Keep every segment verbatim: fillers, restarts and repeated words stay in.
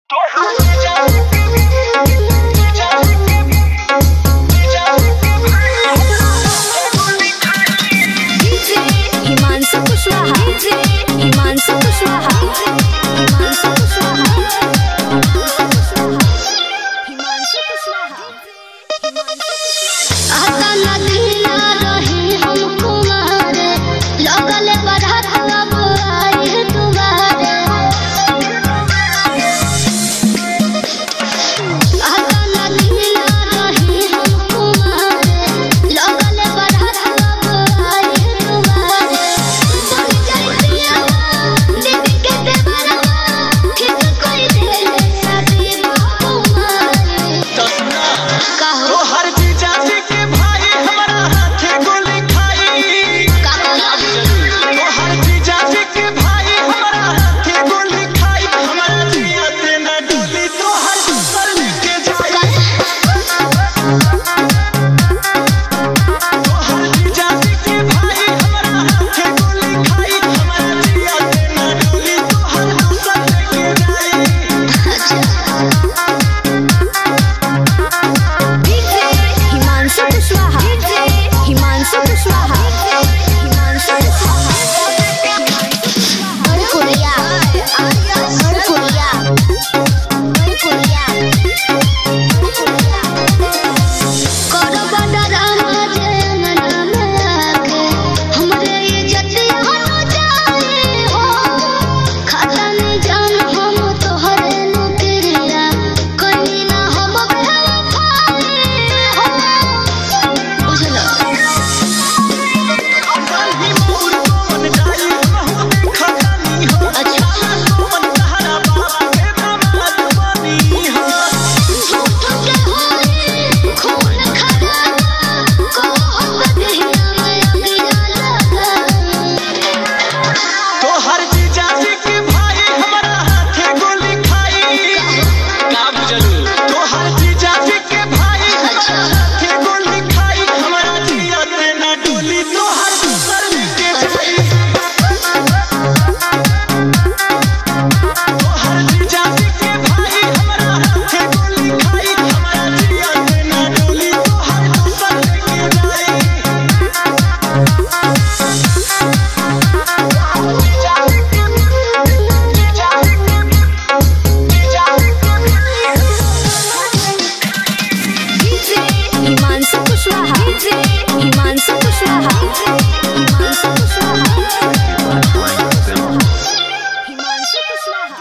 हिमांशु कुशवाहा हिमांशु कुशवाहा हिमांशु कुशवाहा हिमांशु कुशवाहा आता नदी ना रही हम कुमार लगल बरहत अब आई तुम्हारे आता नदी ना रही हम कुमार लगल बरहत अब आई तुम्हारे बन जाइया दीदी के देवरा ठीक कोई दे शादी बाबू मारे कहो हर जीजा जी के भाई हमारा हाथे गोली खाई तो हर जीजा जी के भाई हमारा हाथे गोली खाई हमारा जिया से न डोली तो हर सर लेके जाए तो हर जीजा जी के भाई हमारा हाथे गोली खाई हमारा जिया से न डोली तो हर सर लेके जाए हिमांशु कुशवाहा हिमांशु कुशवाहा हिमांशु कुशवाहा और कुड़िया और कुड़िया और कुड़िया करो बड़ा रामा जे मना में आके हमरे इज्जत हट जाए हो खाता नहीं जान हम तोहरे नुकिया कहीं ना हम बेवफाई हो बुझलो काली मोर कोन डाली महू देखा जानी हो अच्छा कोन सहारा बाप के दामाद बनी हो झूठ के होई खून खराबा को हम दहिया में अगिया लगा तो हर जीजा जी के भाई हमारा हाथे गोली खाई का बुझलू तो हर जीजा जी के भाई हमारा हाथे गोली खाई हमारा जिया से न डोली तो हर सर लेके जाई तो हर जीजा जी के भाई हमारा हाथे गोली खाई हमारा जिया से न डोली तो हर सर लेके जाई हिमांशु कुशवाहा हिमांशु कुशवाहा हिमांशु कुशवाहा हिमांशु कुशवाहा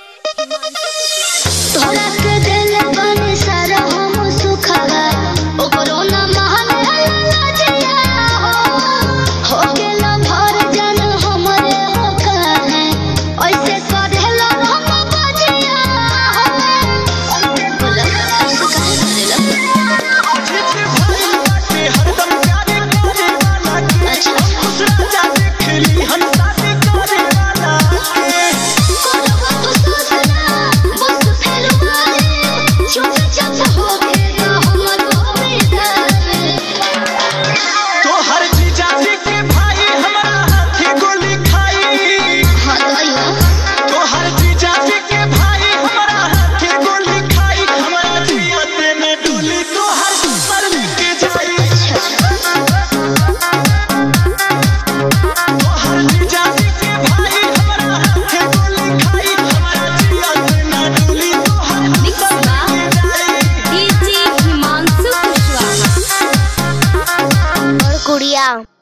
तोरा के दिल बने सारा हम सुखवा ओकरो ना महान लजिया हो हो गेला भर जान हमरे हो काहे ऐसे करेला हम बजिया हो बोला ऐसे काहे करेला जितने भाई बाटे हरदम प्यारे करे वाला के अच्छा खुश राजा देख ली हम शादी करे वाला के करो तो सोचना बस फेर मारे चुप चाप हो गेला हमरो बेदारे तो हर जीजा जी के भाई हमारा हाथे गोली खाई हाँ दइयो तो हर जीजा जी के भाई हमारा हाथे गोली खाई हमारा जिया से न डोली तो हर सर लेके जाई तो हर जीजा जी के भाई हमारा हाथे गोली खाई हमारा जिया से न डोली तो हर सर लेके जाई हिमांशु कुशवाहा और कुड़िया